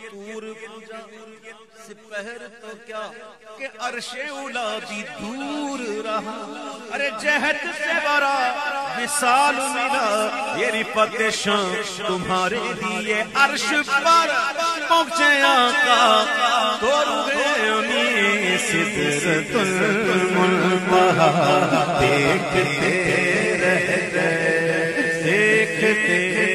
तूर पूजा सिपहर तो क्या कि अर्शे उला भी दूर रहा। अरे जहद से बड़ा विसाल मिला ये रिफत शाम तुम्हारे लिए अर्श पर पहुंचे आका तो रुए उन्हीं सिदरतुल मुंतहा देखते रह गए देखते